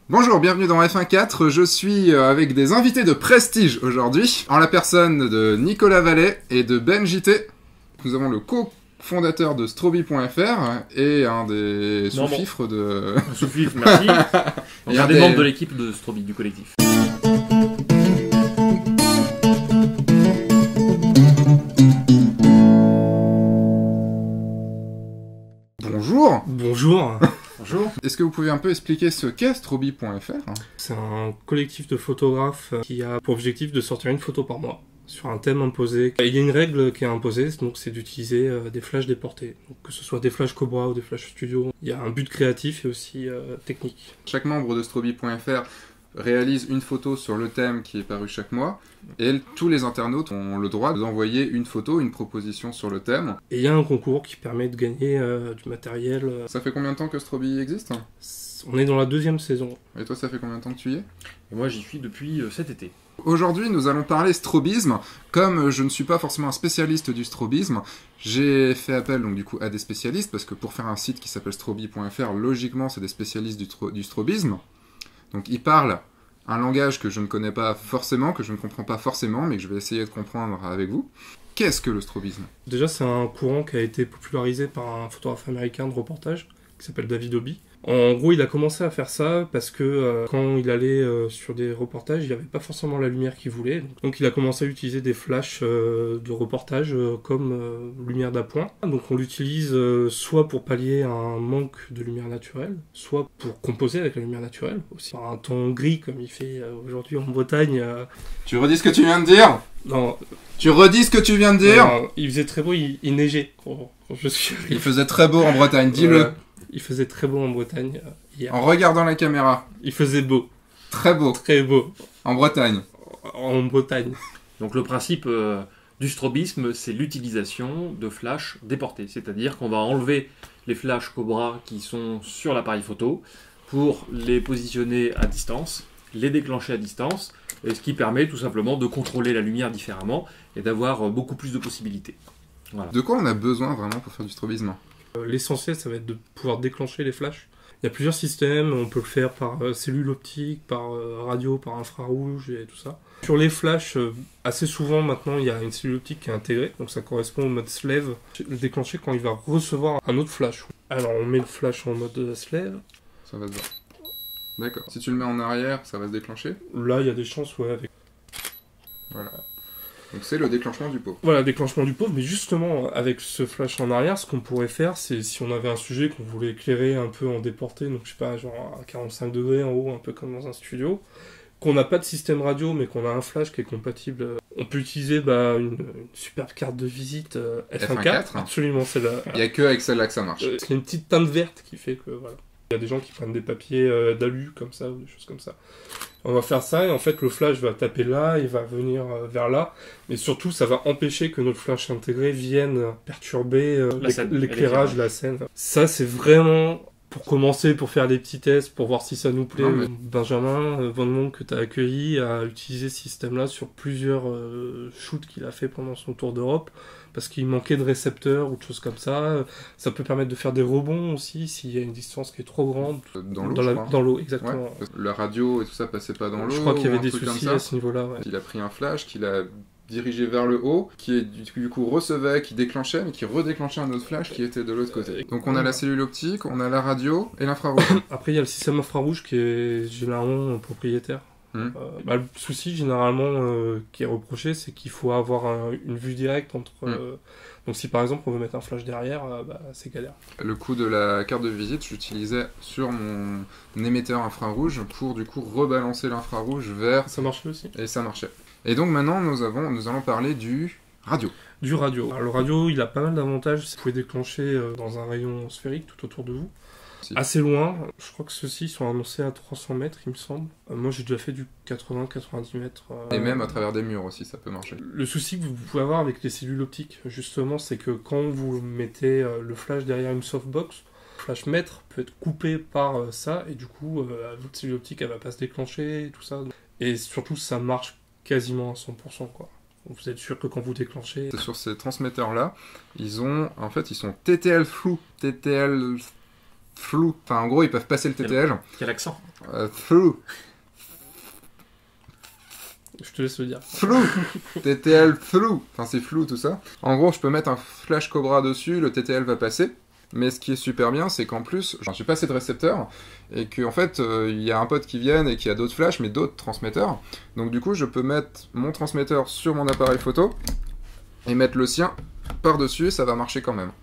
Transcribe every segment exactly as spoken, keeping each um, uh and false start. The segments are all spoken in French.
Bonjour, bienvenue dans F un point quatre, je suis avec des invités de prestige aujourd'hui, en la personne de Nicolas Vallet et de Ben J T. Nous avons le co-fondateur de Strobi point F R et un des sous-fifres de... Sous-fifre, merci. On est un des, des membres de l'équipe de Strobi, du collectif. Bonjour. Bonjour. Bonjour. Est-ce que vous pouvez un peu expliquer ce qu'est Strobi point F R? C'est un collectif de photographes qui a pour objectif de sortir une photo par mois sur un thème imposé. Il y a une règle qui est imposée, donc c'est d'utiliser des flashs déportés. Donc que ce soit des flashs Cobra ou des flashs Studio. Il y a un but créatif et aussi euh, technique. Chaque membre de Strobi point F R réalise une photo sur le thème qui est paru chaque mois, et tous les internautes ont le droit d'envoyer une photo, une proposition sur le thème. Et il y a un concours qui permet de gagner euh, du matériel. Euh... Ça fait combien de temps que Strobi existe? On est dans la deuxième saison. Et toi, ça fait combien de temps que tu y es? Et moi, j'y suis depuis euh, cet été. Aujourd'hui, nous allons parler strobisme. Comme je ne suis pas forcément un spécialiste du strobisme, j'ai fait appel donc du coup à des spécialistes, parce que pour faire un site qui s'appelle Strobi point F R, logiquement, c'est des spécialistes du, du strobisme. Donc ils parlent un langage que je ne connais pas forcément, que je ne comprends pas forcément, mais que je vais essayer de comprendre avec vous. Qu'est-ce que le strobisme? Déjà, c'est un courant qui a été popularisé par un photographe américain de reportage qui s'appelle David Hobby. En gros, il a commencé à faire ça parce que euh, quand il allait euh, sur des reportages, il n'y avait pas forcément la lumière qu'il voulait. Donc il a commencé à utiliser des flashs euh, de reportage euh, comme euh, lumière d'appoint. Donc on l'utilise euh, soit pour pallier un manque de lumière naturelle, soit pour composer avec la lumière naturelle, aussi par un temps gris comme il fait euh, aujourd'hui en Bretagne. Euh... Tu redis ce que tu viens de dire? Non. Tu redis ce que tu viens de dire? Non, il faisait très beau, il, il neigeait quand, quand je suis arrivé. Il faisait très beau en Bretagne, dis-le. Voilà. Il faisait très beau en Bretagne euh, hier. En regardant la caméra. Il faisait beau. Très beau. Très beau. En Bretagne. En Bretagne. Donc le principe euh, du strobisme, c'est l'utilisation de flashs déportés. C'est-à-dire qu'on va enlever les flashs Cobra qui sont sur l'appareil photo pour les positionner à distance, les déclencher à distance, et ce qui permet tout simplement de contrôler la lumière différemment et d'avoir euh, beaucoup plus de possibilités. Voilà. De quoi on a besoin vraiment pour faire du strobisme? L'essentiel, ça va être de pouvoir déclencher les flashs. Il y a plusieurs systèmes, on peut le faire par euh, cellule optique, par euh, radio, par infrarouge et tout ça. Sur les flashs, euh, assez souvent maintenant, il y a une cellule optique qui est intégrée, donc ça correspond au mode slave. Le déclencher quand il va recevoir un autre flash. Alors on met le flash en mode slave. Ça va se voir. D'accord. Si tu le mets en arrière, ça va se déclencher? Là, il y a des chances, ouais, avec... Voilà. Donc c'est le déclenchement du pauvre. Voilà, déclenchement du pauvre, mais justement, avec ce flash en arrière, ce qu'on pourrait faire, c'est si on avait un sujet qu'on voulait éclairer un peu en déporté, donc je sais pas, genre à quarante-cinq degrés en haut, un peu comme dans un studio, qu'on n'a pas de système radio, mais qu'on a un flash qui est compatible, on peut utiliser bah, une, une superbe carte de visite euh, F un point quatre, absolument, c'est la... Il n'y a que avec celle-là que ça marche. Euh, c'est une petite teinte verte qui fait que, voilà. Il y a des gens qui prennent des papiers euh, d'alu, comme ça, ou des choses comme ça. On va faire ça, et en fait, le flash va taper là, il va venir euh, vers là, mais surtout, ça va empêcher que notre flash intégré vienne perturber euh, l'éclairage, la scène. Ça, c'est vraiment, pour commencer, pour faire des petits tests, pour voir si ça nous plaît. Non, mais... Benjamin euh, Van Monk, que tu as accueilli, a utilisé ce système-là sur plusieurs euh, shoots qu'il a fait pendant son tour d'Europe, parce qu'il manquait de récepteurs ou de choses comme ça. Ça peut permettre de faire des rebonds aussi, s'il y a une distance qui est trop grande. Dans l'eau, Dans, la, dans l'eau, exactement. Ouais, la radio et tout ça passait pas dans l'eau. Je crois qu'il y avait des soucis à ce niveau-là. Ouais. Il a pris un flash qu'il a dirigé vers le haut, qui est, du coup recevait, qui déclenchait, mais qui redéclenchait un autre flash qui était de l'autre côté. Donc on a la cellule optique, on a la radio et l'infrarouge. Après il y a le système infrarouge qui est généralement propriétaire. Mmh. Euh, bah, le souci généralement euh, qui est reproché, c'est qu'il faut avoir un, une vue directe entre... Mmh. Euh, donc si par exemple on veut mettre un flash derrière, euh, bah, c'est galère. Le coup de la carte de visite, j'utilisais sur mon émetteur infrarouge pour du coup rebalancer l'infrarouge vers... Ça marchait aussi. Et ça marchait. Et donc maintenant nous, avons, nous allons parler du radio. Du radio. Alors, le radio, il a pas mal d'avantages. Vous pouvez déclencher euh, dans un rayon sphérique tout autour de vous. Si. Assez loin, je crois que ceux-ci sont annoncés à trois cents mètres, il me semble. Euh, moi, j'ai déjà fait du quatre-vingts à quatre-vingt-dix mètres. Euh, Et même à travers des murs aussi, ça peut marcher. Le souci que vous pouvez avoir avec les cellules optiques, justement, c'est que quand vous mettez euh, le flash derrière une softbox, le flash mètre peut être coupé par euh, ça, et du coup, euh, votre cellule optique, elle va pas se déclencher, et tout ça. Et surtout, ça marche quasiment à cent pour cent, quoi. Vous êtes sûr que quand vous déclenchez... Sur ces transmetteurs-là, ils ont... En fait, ils sont T T L Through. T T L flou. Enfin, en gros, ils peuvent passer le T T L. Quel accent? Euh, flou. Je te laisse le dire. Flou. T T L flou. Enfin, c'est flou tout ça. En gros, je peux mettre un flash Cobra dessus, le T T L va passer. Mais ce qui est super bien, c'est qu'en plus, j'ai pas assez de récepteurs, et qu'en fait, il euh, y a un pote qui vient et qui a d'autres flashs, mais d'autres transmetteurs. Donc du coup, je peux mettre mon transmetteur sur mon appareil photo, et mettre le sien par-dessus, et ça va marcher quand même.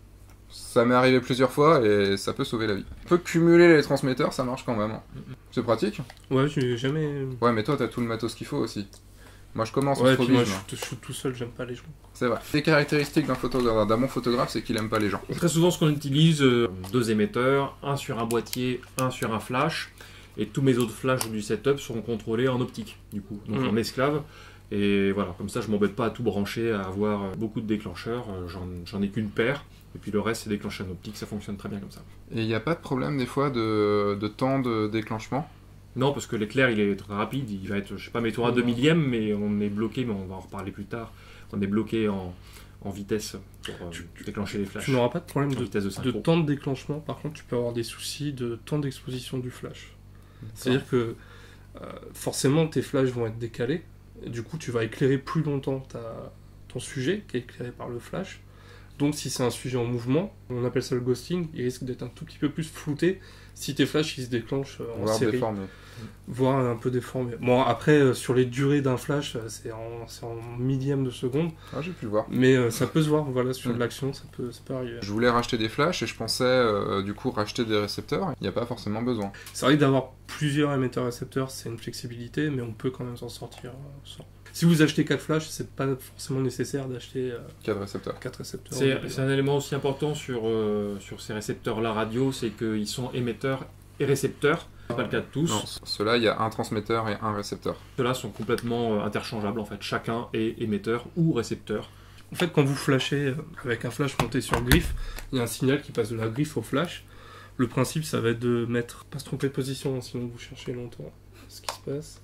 Ça m'est arrivé plusieurs fois, et ça peut sauver la vie. On peut cumuler les transmetteurs, ça marche quand même. C'est pratique. Ouais, j'ai jamais... Ouais, mais toi, t'as tout le matos qu'il faut aussi. Moi, je commence Ouais, en puis moi, strobisme. je, je suis tout seul, j'aime pas les gens. C'est vrai. Les caractéristiques d'un photographe, d'un bon photographe, c'est qu'il aime pas les gens. Très souvent, ce qu'on utilise, euh, deux émetteurs, un sur un boîtier, un sur un flash, et tous mes autres flashs du setup seront contrôlés en optique, du coup, donc Mm. en esclave. Et voilà, comme ça, je m'embête pas à tout brancher, à avoir euh, beaucoup de déclencheurs. euh, J'en j'en ai qu'une paire, et puis le reste, c'est déclenché en optique, ça fonctionne très bien comme ça. Et il n'y a pas de problème des fois de, de temps de déclenchement. Non, parce que l'éclair, il est très rapide, il va être, je sais pas, mettons à deux millièmes, mais on est bloqué, mais on va en reparler plus tard. On est bloqué en, en vitesse pour euh, Tu- déclencher les flashs. Tu n'auras pas de problème En de, vitesse de de synchro. temps de déclenchement, par contre, tu peux avoir des soucis de temps d'exposition du flash. C'est-à-dire que euh, forcément, tes flashs vont être décalés, et du coup, tu vas éclairer plus longtemps ta, ton sujet, qui est éclairé par le flash. Donc, si c'est un sujet en mouvement, on appelle ça le ghosting, il risque d'être un tout petit peu plus flouté si tes flashs ils se déclenchent euh, en Voire série. déformé. Voire un peu déformé. Bon, après, euh, sur les durées d'un flash, euh, c'est en, c'est en millième de seconde, Ah, j'ai pu le voir. mais euh, ça peut se voir, voilà, sur Mm. de l'action, ça peut, ça peut arriver. Je voulais racheter des flashs et je pensais euh, du coup racheter des récepteurs. Il n'y a pas forcément besoin. C'est vrai que d'avoir plusieurs émetteurs-récepteurs, c'est une flexibilité, mais on peut quand même s'en sortir euh, sans. Si vous achetez quatre flashs, c'est pas forcément nécessaire d'acheter euh, Quatre récepteurs. quatre récepteurs. C'est c'est un élément aussi important sur, euh, sur ces récepteurs-là radio, c'est qu'ils sont émetteurs et récepteurs. C'est pas le cas de tous. Non, ceux-là, il y a un transmetteur et un récepteur. Ceux-là sont complètement euh, interchangeables en fait. Chacun est émetteur ou récepteur. En fait, quand vous flashez euh, avec un flash monté sur griffe, il y a un signal qui passe de la griffe au flash. Le principe, ça va être de mettre, pas se tromper de position, hein, sinon vous cherchez longtemps ce qui se passe.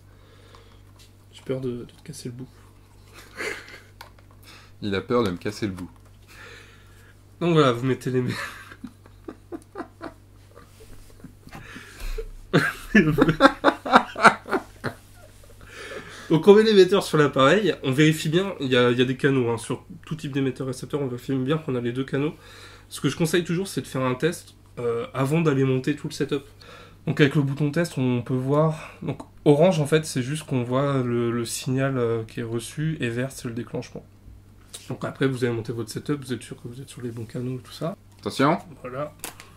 J'ai peur de, de te casser le bout. Il a peur de me casser le bout. Donc voilà, vous mettez les... Donc on met l'émetteur sur l'appareil, on vérifie bien, il y a, il y a des canaux, hein, sur tout type d'émetteur récepteur, on vérifie bien qu'on a les deux canaux. Ce que je conseille toujours, c'est de faire un test euh, avant d'aller monter tout le setup. Donc avec le bouton test, on peut voir... Donc orange, en fait, c'est juste qu'on voit le, le signal euh, qui est reçu, et vert, c'est le déclenchement. Donc après, vous allez monter votre setup, vous êtes sûr que vous êtes sur les bons canaux et tout ça. Attention. Voilà.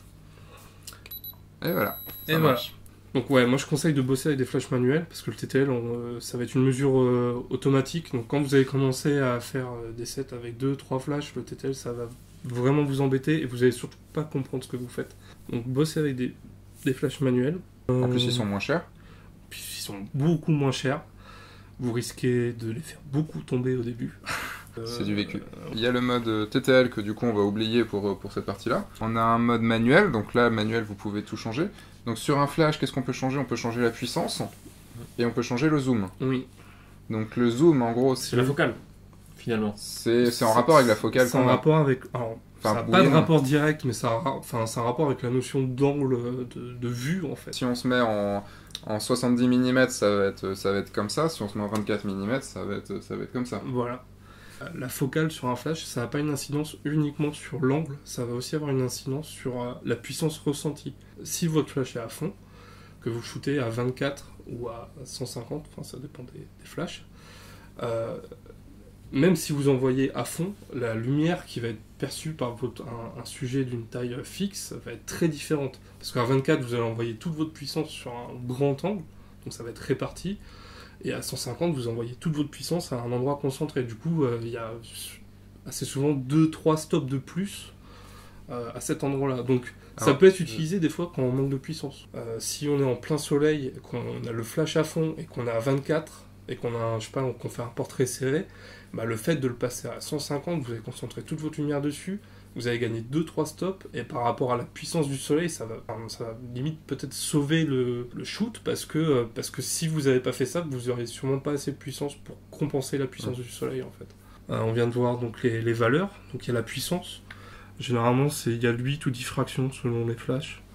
Et voilà. Ça Et marche. Donc ouais, moi je conseille de bosser avec des flashs manuels parce que le T T L, on, euh, ça va être une mesure euh, automatique. Donc quand vous allez commencer à faire euh, des sets avec deux, trois flashs, le T T L ça va vraiment vous embêter et vous allez surtout pas comprendre ce que vous faites. Donc bossez avec des, des flashs manuels. En plus, Euh, ils sont moins chers. Puis ils sont beaucoup moins chers. Vous risquez de les faire beaucoup tomber au début. C'est du vécu. Euh, Il y a le mode T T L que du coup on va oublier pour, pour cette partie-là. On a un mode manuel, donc là, manuel, vous pouvez tout changer. Donc sur un flash, qu'est-ce qu'on peut changer? On peut changer la puissance et on peut changer le zoom. oui. Donc le zoom, en gros, C'est la focale, finalement. c'est c'est en rapport avec la focale C'est en qu'on a. rapport avec. Alors, Enfin, ça n'a oui pas et de non. rapport direct, mais ça a, ra- enfin, c'est un rapport avec la notion d'angle de, de vue en fait. Si on se met en, en soixante-dix millimètres, ça va, être, ça va être comme ça. Si on se met en vingt-quatre millimètres, ça va être, ça va être comme ça. Voilà. La focale sur un flash, ça n'a pas une incidence uniquement sur l'angle, ça va aussi avoir une incidence sur euh, la puissance ressentie. Si votre flash est à fond, que vous shootez à vingt-quatre ou à cent cinquante, enfin ça dépend des, des flashs, euh, même si vous envoyez à fond, la lumière qui va être perçue par votre, un, un sujet d'une taille fixe va être très différente. Parce qu'à vingt-quatre, vous allez envoyer toute votre puissance sur un grand angle, donc ça va être réparti. Et à cent cinquante, vous envoyez toute votre puissance à un endroit concentré. Du coup, il euh, y a assez souvent deux trois stops de plus euh, à cet endroit-là. Donc, ça Alors, peut être utilisé des fois quand on manque de puissance. Euh, si on est en plein soleil, qu'on a le flash à fond et qu'on est à vingt-quatre, et qu'on a, un, je sais pas, qu'on fait un portrait serré, bah, le fait de le passer à cent cinquante, vous allez concentrer toute votre lumière dessus, vous allez gagner deux trois stops, et par rapport à la puissance du soleil, ça va, ça va limite peut-être sauver le, le shoot, parce que, euh, parce que si vous n'avez pas fait ça, vous n'aurez sûrement pas assez de puissance pour compenser la puissance du soleil, en fait. Euh, on vient de voir donc les, les valeurs, donc il y a la puissance. Généralement, c'est, il y a huit ou dix fractions selon les flashs.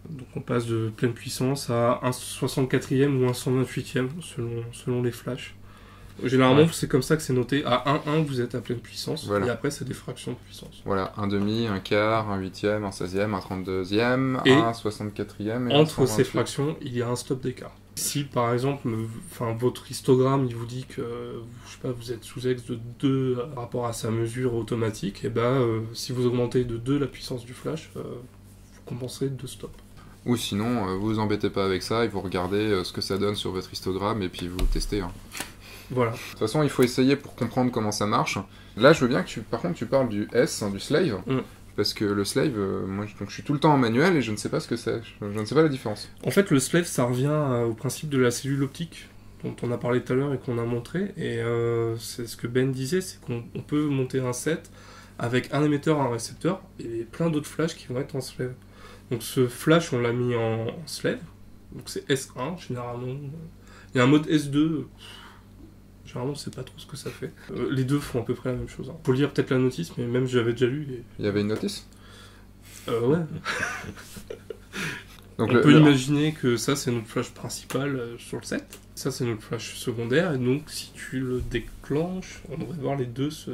Donc on passe de pleine puissance à un soixante-quatrième ou un cent vingt-huitième selon, selon les flashs. Généralement, ouais. c'est comme ça que c'est noté. À un un, vous êtes à pleine puissance. Voilà. Et après, c'est des fractions de puissance. Voilà, un demi, un quart, un huitième, un seizième, un trente-deuxième, et un soixante-quatrième. Et entre un ces fractions, il y a un stop d'écart. Si par exemple, enfin, votre histogramme il vous dit que je sais pas, vous êtes sous ex de deux par rapport à sa mesure automatique, et ben, euh, si vous augmentez de deux la puissance du flash, euh, vous compenserez de deux stops. Ou sinon, euh, vous vous embêtez pas avec ça, et vous regardez euh, ce que ça donne sur votre histogramme, et puis vous testez. Hein. Voilà. De toute façon, il faut essayer pour comprendre comment ça marche. Là, je veux bien que tu, par contre, tu parles du S, hein, du slave, mm. parce que le slave, euh, moi, donc, je suis tout le temps en manuel et je ne sais pas ce que c'est. Je, je ne sais pas la différence. En fait, le slave, ça revient euh, au principe de la cellule optique dont on a parlé tout à l'heure et qu'on a montré. Et euh, c'est ce que Ben disait, c'est qu'on on peut monter un set avec un émetteur, un récepteur et plein d'autres flashs qui vont être en slave. Donc ce flash, on l'a mis en, en slave. Donc c'est S un généralement. Il y a un mode S deux. Généralement, on ne sait pas trop ce que ça fait. Euh, les deux font à peu près la même chose. Hein. Faut lire peut-être la notice, mais même j'avais déjà lu. Et... Il y avait une notice ? Euh, ouais. Donc on le, peut le... imaginer que ça, c'est notre flash principal euh, sur le set. Ça, c'est notre flash secondaire. Et donc, si tu le déclenches, on devrait voir les deux se,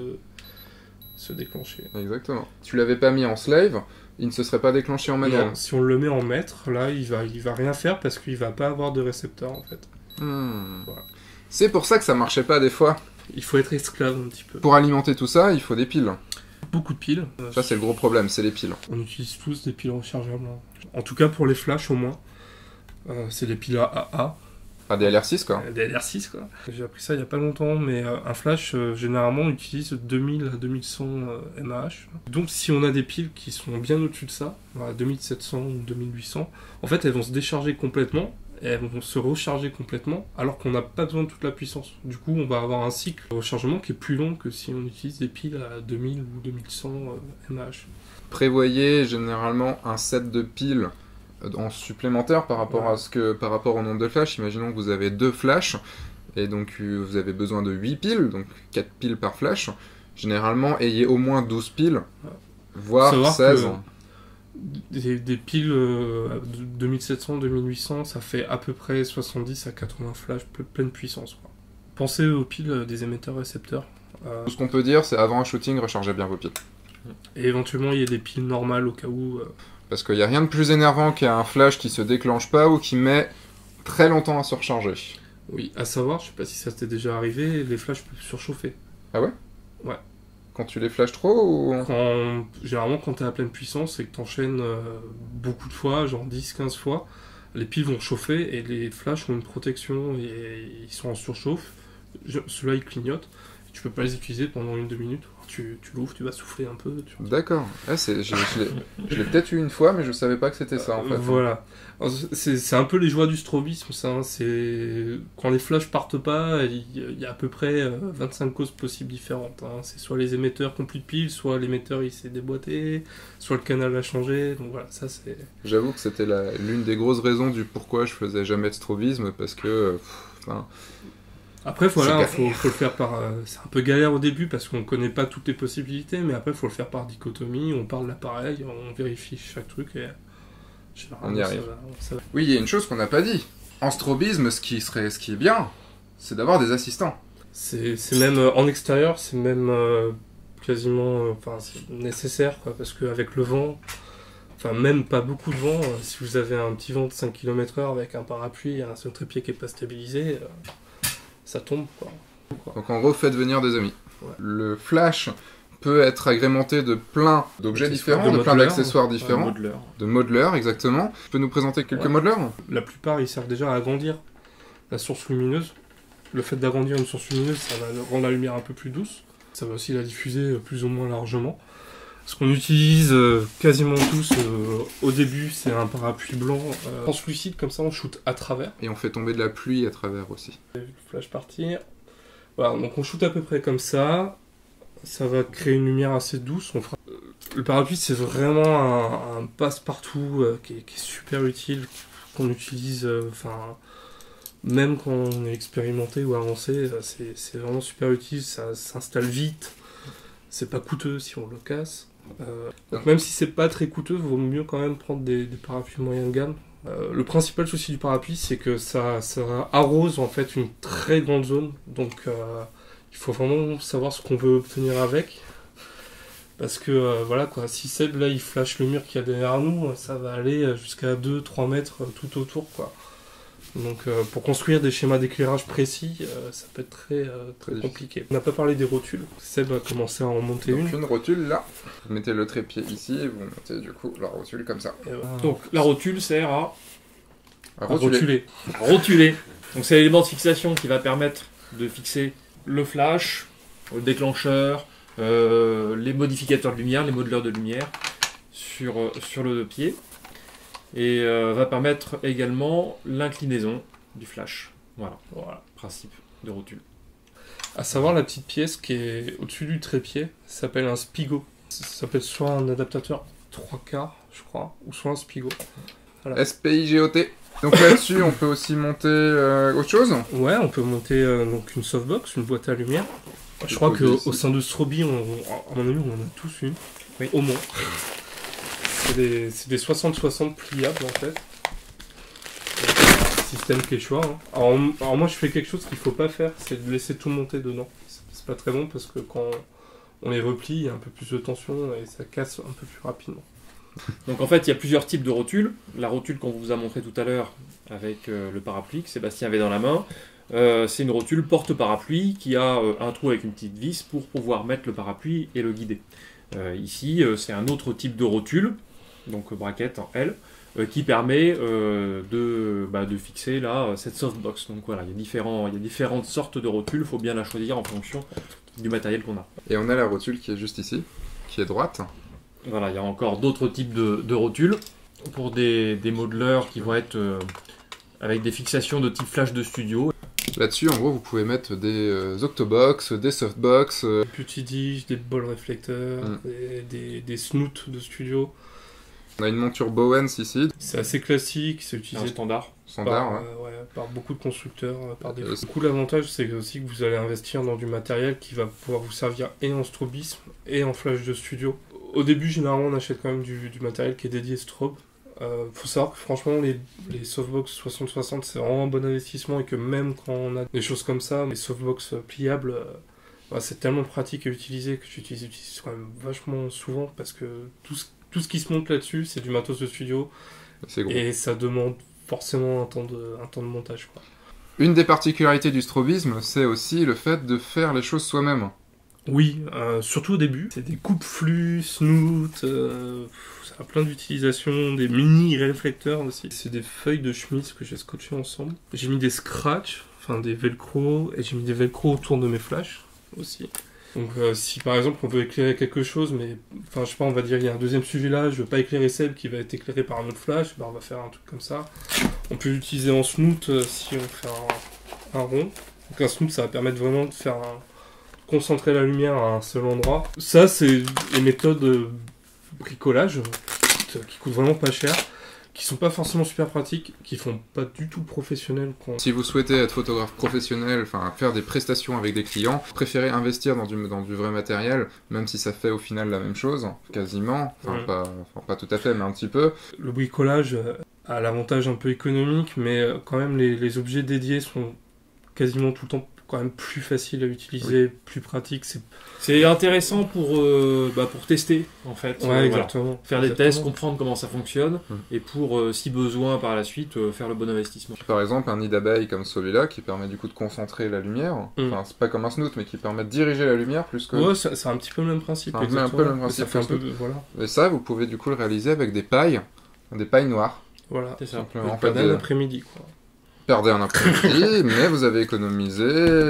se déclencher. Exactement. Si tu l'avais pas mis en slave, il ne se serait pas déclenché en manuel. Non, si on le met en maître, là, il va, il va rien faire parce qu'il va pas avoir de récepteur, en fait. Hmm. Voilà. C'est pour ça que ça marchait pas des fois. Il faut être esclave un petit peu. Pour alimenter tout ça, il faut des piles. Beaucoup de piles. Ça, c'est le gros problème, c'est les piles. On utilise tous des piles rechargeables. En tout cas, pour les flashs, au moins. Euh, c'est des piles A A. Ah, des L R six, quoi. Euh, des L R six, quoi. J'ai appris ça il y a pas longtemps, mais euh, un flash, euh, généralement, on utilise deux mille à deux mille cent euh, mAh. Donc, si on a des piles qui sont bien au-dessus de ça, à deux mille sept cents ou deux mille huit cents, en fait, elles vont se décharger complètement. Et elles vont se recharger complètement alors qu'on n'a pas besoin de toute la puissance. Du coup, on va avoir un cycle de rechargement qui est plus long que si on utilise des piles à deux mille ou deux mille cent mAh. Prévoyez généralement un set de piles en supplémentaire par rapport, ouais. à ce que, par rapport au nombre de flashs. Imaginons que vous avez deux flashs et donc vous avez besoin de huit piles, donc quatre piles par flash. Généralement, ayez au moins douze piles, ouais. voire seize. Des, des piles euh, de deux mille sept cents à deux mille huit cents, ça fait à peu près soixante-dix à quatre-vingts flashs pleine puissance. Quoi. Pensez aux piles des émetteurs récepteurs. Euh... Tout ce qu'on peut dire, c'est avant un shooting, rechargez bien vos piles. Et éventuellement, il y a des piles normales au cas où. Euh... Parce qu'il n'y a rien de plus énervant qu'un flash qui se déclenche pas ou qui met très longtemps à se recharger. Oui, à savoir, je sais pas si ça t'est déjà arrivé, les flashs peuvent surchauffer. Ah ouais ? Ouais. Quand tu les flashes trop ou... quand, Généralement, quand tu es à pleine puissance et que tu enchaînes euh, beaucoup de fois, genre dix à quinze fois, les piles vont chauffer et les flashs ont une protection et ils sont en surchauffe. Ceux-là, ils clignotent. Tu peux pas les utiliser pendant une deux minutes. Tu, tu l'ouvres, tu vas souffler un peu. Tu... D'accord. Ah, c'est, je, je l'ai, je l'ai peut-être eu une fois, mais je savais pas que c'était ça en fait. Voilà. Alors, c'est, c'est un peu les joies du strobisme, ça. Hein. C'est... Quand les flashs partent pas, il, il y a à peu près vingt-cinq causes possibles différentes. Hein. C'est soit les émetteurs qui n'ont plus de piles, soit l'émetteur il s'est déboîté, soit le canal a changé. Donc voilà, ça c'est... J'avoue que c'était la, l'une des grosses raisons du pourquoi je faisais jamais de strobisme, parce que... Enfin... Après, voilà, il faut, faut le faire par... Euh, c'est un peu galère au début parce qu'on connaît pas toutes les possibilités, mais après, il faut le faire par dichotomie. On parle de l'appareil, on vérifie chaque truc et... On y arrive. Ça va, ça va. Oui, il y a une chose qu'on n'a pas dit. En strobisme, ce qui, serait, ce qui est bien, c'est d'avoir des assistants. C'est, c'est même... Euh, en extérieur, c'est même euh, quasiment... Enfin, euh, c'est nécessaire, quoi, parce qu'avec le vent... Enfin, même pas beaucoup de vent. Euh, si vous avez un petit vent de cinq kilomètres heure avec un parapluie et un seul trépied qui n'est pas stabilisé... Euh, ça tombe, quoi. Donc en gros, faites venir des amis. Ouais. Le flash peut être agrémenté de plein d'objets différents, de, de plein d'accessoires différents. De modeleurs. De modeleurs, exactement. Tu peux nous présenter quelques ouais. modeleurs ? La plupart, ils servent déjà à agrandir la source lumineuse. Le fait d'agrandir une source lumineuse, ça va rendre la lumière un peu plus douce. Ça va aussi la diffuser plus ou moins largement. Ce qu'on utilise euh, quasiment tous euh, au début, c'est un parapluie blanc euh, translucide, comme ça on shoot à travers. Et on fait tomber de la pluie à travers aussi. Le flash partir. Voilà, donc on shoot à peu près comme ça. Ça va créer une lumière assez douce. On fera... Le parapluie, c'est vraiment un, un passe-partout euh, qui, est, qui est super utile, qu'on utilise, enfin, euh, même quand on est expérimenté ou avancé, c'est, c'est vraiment super utile. Ça s'installe vite. C'est pas coûteux si on le casse. Euh, donc même si c'est pas très coûteux, vaut mieux quand même prendre des, des parapluies moyen de gamme. Euh, le principal souci du parapluie, c'est que ça, ça arrose en fait une très grande zone, donc euh, il faut vraiment savoir ce qu'on veut obtenir avec. Parce que euh, voilà quoi, si Seb là il flash le mur qu'il y a derrière nous, ça va aller jusqu'à deux trois mètres tout autour quoi. Donc euh, pour construire des schémas d'éclairage précis, euh, ça peut être très, euh, très compliqué. On n'a pas parlé des rotules. Seb a commencé à en monter Donc une. une rotule là, vous mettez le trépied ici et vous montez du coup la rotule comme ça. Voilà. Donc la rotule sert à, À À rotuler. rotuler. à rotuler. Donc c'est l'élément de fixation qui va permettre de fixer le flash, le déclencheur, euh, les modificateurs de lumière, les modeleurs de lumière sur, euh, sur le pied. Et euh, va permettre également l'inclinaison du flash. Voilà, Voilà. principe de rotule. À savoir la petite pièce qui est au-dessus du trépied, ça s'appelle un spigot. Ça s'appelle soit un adaptateur trois quarts, je crois, ou soit un spigot. S P I G O T. Donc là-dessus, on peut aussi monter euh, autre chose. Ouais, on peut monter euh, donc une softbox, une boîte à lumière. Je crois peux qu'au ici. sein de Strobi, on, on- à mon avis, on en a tous une. Oui. Au moins. C'est des, c'est des soixante soixante pliables en fait. Système Quechua. Hein. Alors, m- alors moi je fais quelque chose qu'il faut pas faire, c'est de laisser tout monter dedans. C'est c'est pas très bon parce que quand on les replie, il y a un peu plus de tension et ça casse un peu plus rapidement. Donc en fait, il y a plusieurs types de rotules. La rotule qu'on vous a montré tout à l'heure avec euh, le parapluie que Sébastien avait dans la main, euh, c'est une rotule porte-parapluie qui a euh, un trou avec une petite vis pour pouvoir mettre le parapluie et le guider. Euh, ici, euh, c'est un autre type de rotule, donc euh, braquette en L, euh, qui permet euh, de, bah, de fixer là, euh, cette softbox. Donc voilà, il y a, différents, il y a différentes sortes de rotules, il faut bien la choisir en fonction du matériel qu'on a. Et on a la rotule qui est juste ici, qui est droite. Voilà, il y a encore d'autres types de, de rotules pour des, des modeleurs qui vont être euh, avec des fixations de type flash de studio. Là-dessus, en gros, vous pouvez mettre des euh, octobox, des softbox. euh, Des petits diges, des bols réflecteurs, Mm. des, des, des snoots de studio. On a une monture Bowens ici, C'est assez classique, c'est C'est un utilisé standard. standard. par, ouais. euh, ouais, par beaucoup de constructeurs, euh, par des... Euh, Du coup, l'avantage, c'est aussi que vous allez investir dans du matériel qui va pouvoir vous servir et en strobisme et en flash de studio. Au début, généralement, on achète quand même du, du matériel qui est dédié strobe. Euh, faut savoir que franchement, les, les softbox soixante soixante, c'est vraiment un bon investissement et que même quand on a des choses comme ça, les softbox pliables, euh, bah, c'est tellement pratique à utiliser que j'utilise j'utilise quand même vachement souvent parce que tout ce, tout ce qui se monte là-dessus, c'est du matos de studio C'est gros. et ça demande forcément un temps de, un temps de montage, quoi. Une des particularités du strobisme, c'est aussi le fait de faire les choses soi-même. Oui, euh, surtout au début. C'est des coupes flux, snoot, euh, ça a plein d'utilisations, des mini réflecteurs aussi. C'est des feuilles de chemise que j'ai scotchées ensemble. J'ai mis des scratch, enfin des velcro, et j'ai mis des velcro autour de mes flashs aussi. Donc euh, si par exemple on veut éclairer quelque chose, mais enfin je sais pas, on va dire il y a un deuxième sujet là, je veux pas éclairer Seb qui va être éclairé par un autre flash, ben on va faire un truc comme ça. On peut l'utiliser en snoot euh, si on fait un, un rond. Donc un snoot ça va permettre vraiment de faire un concentrer la lumière à un seul endroit. Ça, c'est les méthodes de bricolage qui coûtent- qui coûtent vraiment pas cher, qui sont pas forcément super pratiques, qui font pas du tout professionnel. Quand... Si vous souhaitez être photographe professionnel, enfin faire des prestations avec des clients, préférez investir dans du, dans du vrai matériel, même si ça fait au final la même chose, quasiment. Enfin, Ouais. pas, enfin, pas tout à fait, mais un petit peu. Le bricolage euh, a l'avantage un peu économique, mais euh, quand même les, les objets dédiés sont quasiment tout le temps quand même plus faciles à utiliser, plus pratiques. C'est... C'est intéressant pour, euh, bah, pour tester, en fait. Ouais, Euh, voilà. exactement. Faire des Exactement. tests, comprendre comment ça fonctionne, Mm. et pour, euh, si besoin par la suite, euh, faire le bon investissement. Par exemple, un nid d'abeille comme celui-là, qui permet du coup de concentrer la lumière. Mm. Enfin, c'est pas comme un snoot, mais qui permet de diriger la lumière plus que... Ouais, c'est c'est un petit peu le même principe. C'est un peu- exactement. un peu le même Mais ça principe fait un que peu, voilà. Et ça, vous pouvez du coup le réaliser avec des pailles, des pailles noires. Voilà. C'est ça. Simplement, Vous en fait, perdez un des- après-midi, quoi. perdez un après-midi, mais vous avez économisé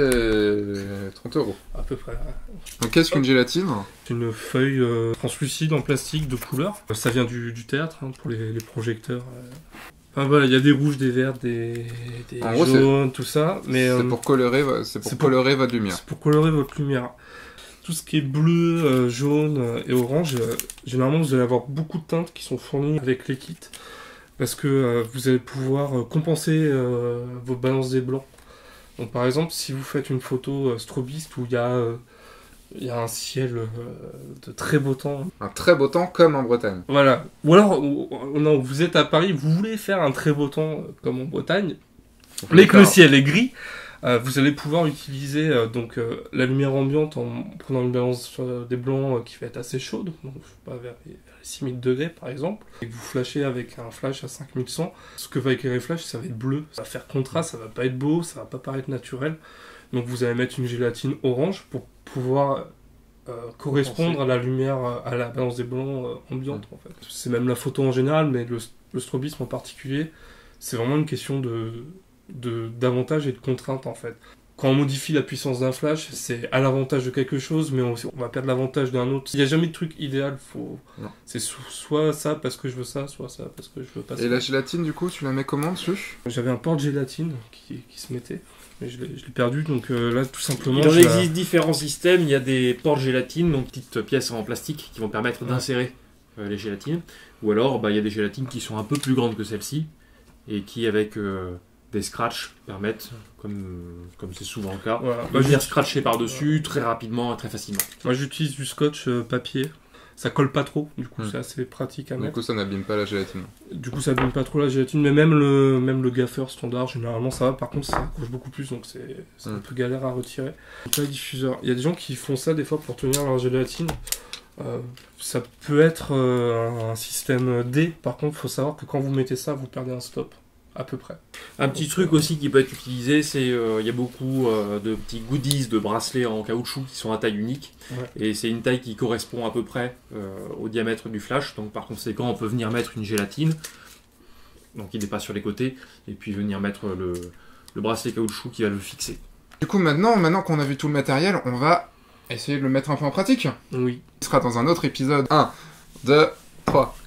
trente euros. À peu près. Donc qu'est-ce qu'une gélatine? C'est une feuille euh, translucide en plastique de couleur. Euh, Ça vient du, du théâtre hein, pour les, les projecteurs. euh. Enfin voilà, il y a des rouges, des verts, des, des En gros, jaunes, tout ça. Mais C'est euh, pour colorer, vo- c'est pour c'est pour- colorer votre lumière. c'est pour colorer votre lumière. Tout ce qui est bleu, euh, jaune euh, et orange, euh, généralement vous allez avoir beaucoup de teintes qui sont fournies avec les kits. Parce que euh, vous allez pouvoir euh, compenser euh, vos balances des blancs. Donc par exemple, si vous faites une photo euh, strobiste où il y a euh, il y a un ciel euh, de très beau temps. Un très beau temps comme en Bretagne. Voilà. Ou alors, ou- ou- non, vous êtes à Paris, vous voulez faire un très beau temps euh, comme en Bretagne, mais que le ciel est gris, euh, vous allez pouvoir utiliser euh, donc euh, la lumière ambiante en prenant une balance euh, des blancs euh, qui va être assez chaude, donc je sais pas, vers les, vers les six mille degrés par exemple, et que vous flashez avec un flash à cinq mille cent. Ce que va éclairer le flash, ça va être bleu, ça va faire contraste, ça va pas être beau, ça va pas paraître naturel. Donc vous allez mettre une gélatine orange pour pouvoir euh, correspondre à la lumière, euh, à la balance des blancs euh, ambiante en fait. C'est même la photo en général, mais le, le strobisme en particulier, c'est vraiment une question de, de d'avantage et de contrainte en fait. Quand on modifie la puissance d'un flash, c'est à l'avantage de quelque chose, mais on, on va perdre l'avantage d'un autre. Il n'y a jamais de truc idéal. Faut... C'est so- soit ça parce que je veux ça, soit ça parce que je veux pas ça. Et la gélatine, du coup, tu la mets comment dessus? J'avais un porte-gélatine qui, qui se mettait, mais je l'ai, je l'ai perdu, donc euh, là tout simplement... Il en je la- existe différents systèmes. Il y a des portes gélatines, donc petites pièces en plastique qui vont permettre d'insérer euh, les gélatines. Ou alors, bah, il y a des gélatines qui sont un peu plus grandes que celle-ci et qui, avec euh, des scratchs, permettent, comme comme c'est souvent le cas, Voilà. de Moi, venir j'utilise- scratcher par-dessus très rapidement et très facilement. Moi j'utilise du scotch euh, papier. Ça colle pas trop, du coup Mm. c'est assez pratique à Du mettre. coup, ça n'abîme pas la gélatine. Du coup ça abîme pas trop la gélatine, mais même le, même le gaffeur standard, généralement ça va. Par contre ça accroche beaucoup plus, donc c'est, c'est un Mm. peu galère à retirer. Donc là, le diffuseur, il y a des gens qui font ça des fois pour tenir leur gélatine. Euh, ça peut être euh, un système D, par contre faut savoir que quand vous mettez ça, vous perdez un stop, à peu près. Un petit truc aussi qui peut être utilisé, c'est euh, il y a beaucoup euh, de petits goodies, de bracelets en caoutchouc qui sont à taille unique. Ouais. Et c'est une taille qui correspond à peu près euh, au diamètre du flash. Donc par conséquent, on peut venir mettre une gélatine, donc il n'est pas sur les côtés, et puis venir mettre le, le bracelet caoutchouc qui va le fixer. Du coup, maintenant, maintenant qu'on a vu tout le matériel, on va essayer de le mettre un peu en pratique. Oui. Ce sera dans un autre épisode. un, deux, trois.